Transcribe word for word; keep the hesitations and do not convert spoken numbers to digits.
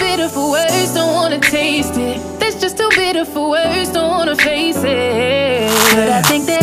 bitter for words, don't wanna taste it. That's just too bitter for words, don't wanna face it. But I think that